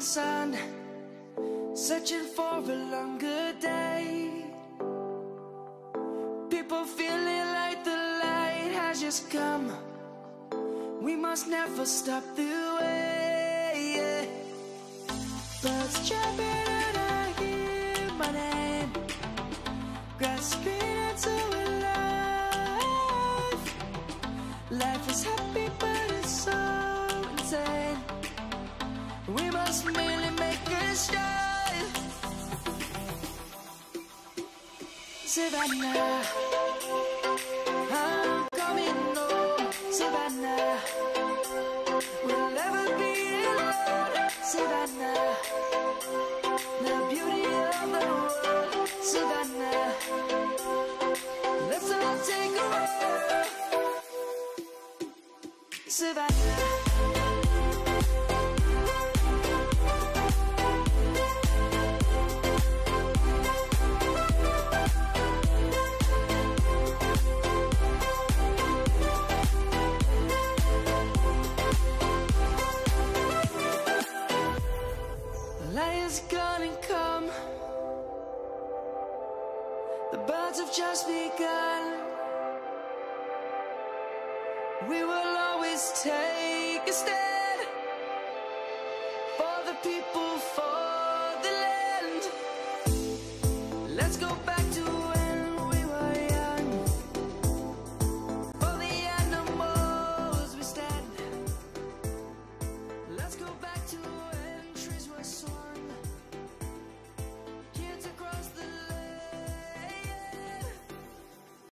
sun, searching for a longer day. People feeling like the light has just come. We must never stop the way. Birds chirping and I hear my name, grasping into a life. Life is happy but it's so insane. We must merely make a start. Savannah, I'm coming home. Savannah, we'll never be alone. Savannah, the beauty of the world. Savannah, let's all take a walk. Savannah. Lion's gonna come. The birds have just begun. We will always take a stand for the people